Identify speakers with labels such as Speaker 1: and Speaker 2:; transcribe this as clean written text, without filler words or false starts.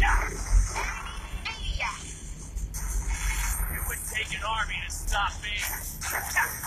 Speaker 1: It would take an army to stop me.